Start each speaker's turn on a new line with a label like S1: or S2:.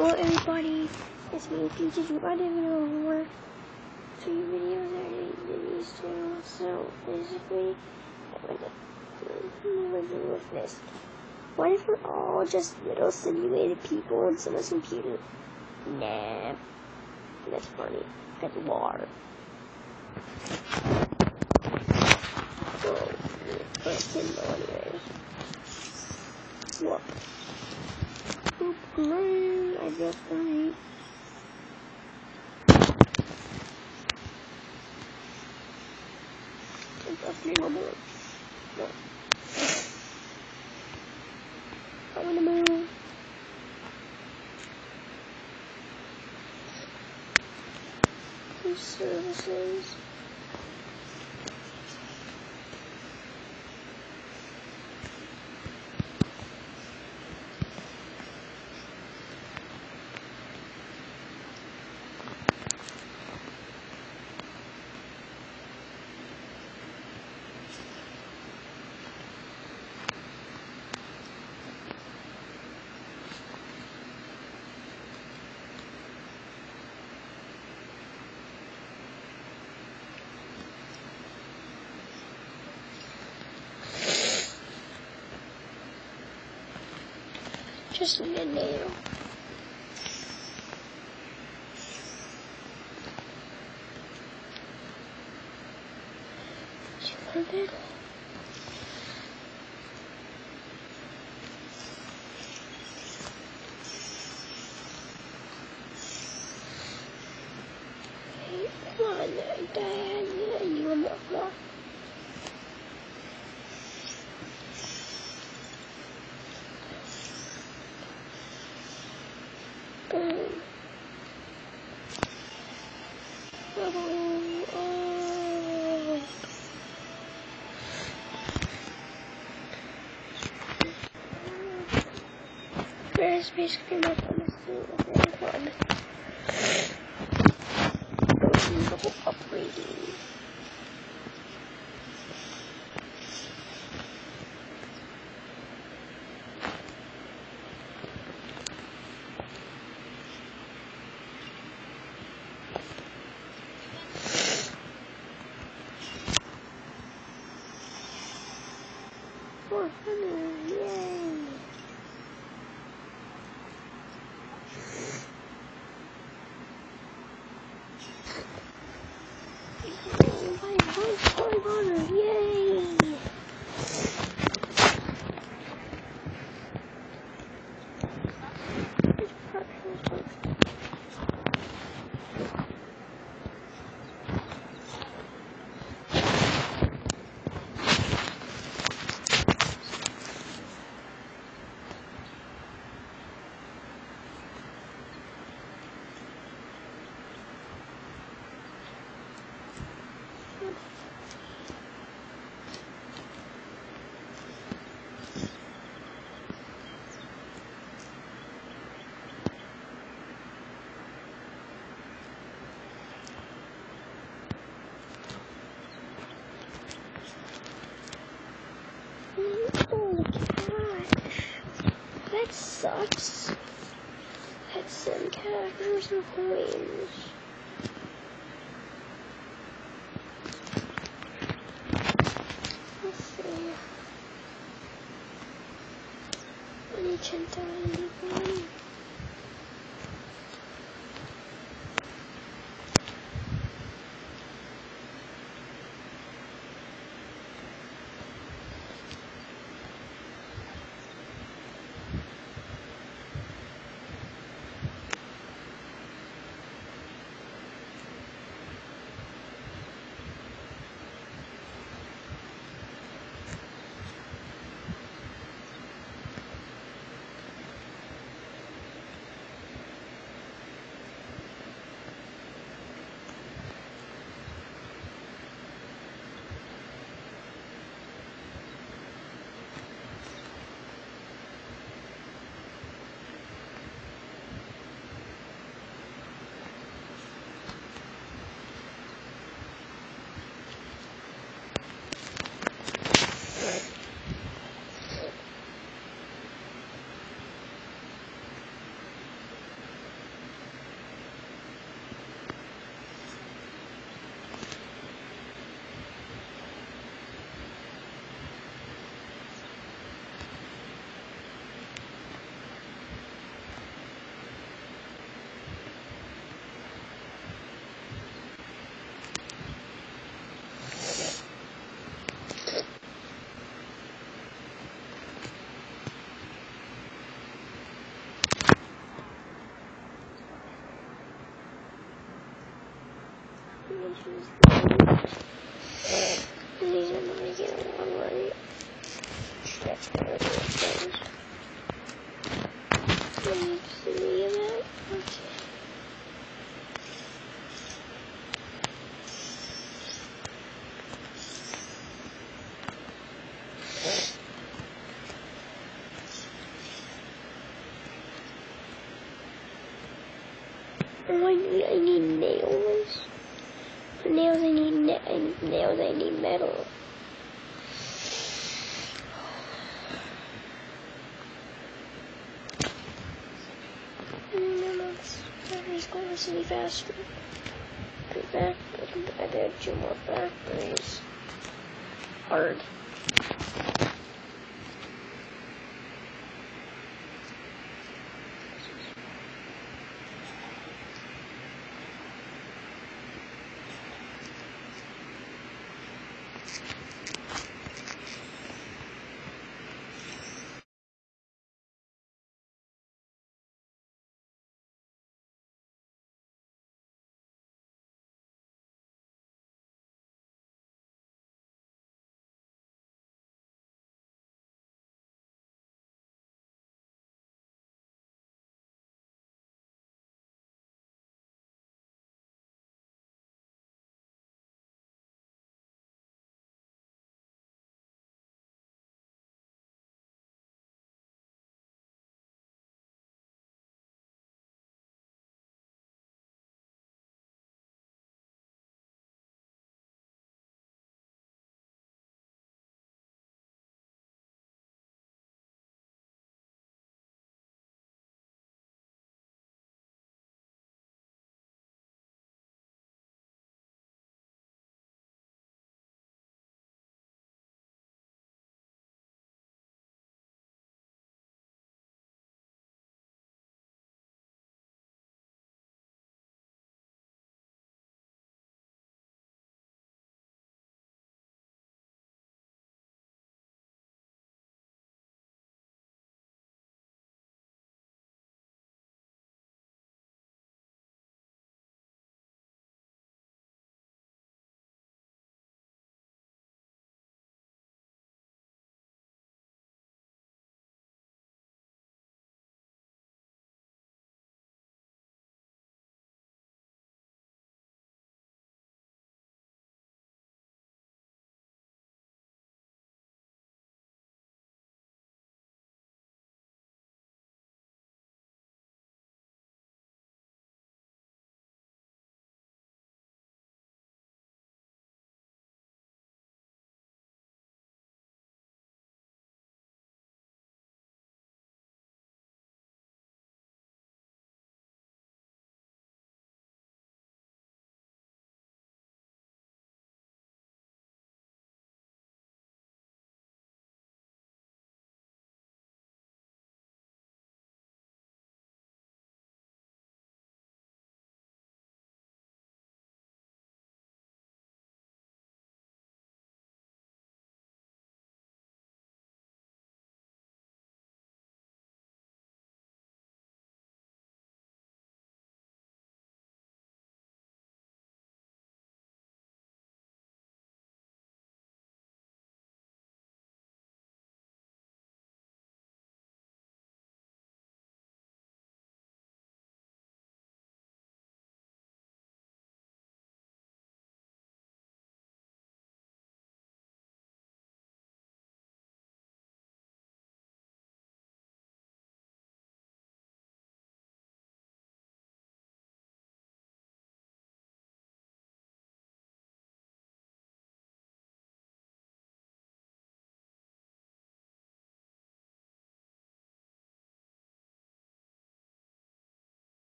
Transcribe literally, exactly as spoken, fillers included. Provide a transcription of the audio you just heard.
S1: Hello everybody, it's me, P J. I didn't know more three videos I did these two, so basically, I'm gonna do with this. What if we're all just little simulated people in someone's computer? Nah, that's funny. That's war. So, first ten millimeters. What? Oop, no, I just right. It's a normal. No. I wanna move. Two services. Just need a nail. two hundred. Hey, come on, Dad. You want more flour? Boom. Oh, oh. There's basically my promise to very fun. Double upgrading. four hundred, yay! five hundred, yay! Holy gosh, that sucks. That's some characters and coins. Let's see. I need ten thousand coins. going to use these. These are not making a long way. Check whatever it goes. I need three of that. Okay. Oh, I need, I need nails. For nails, I need na I, nails. I need metal. No, batteries going to be faster. Go back. I can add two more batteries. Hard.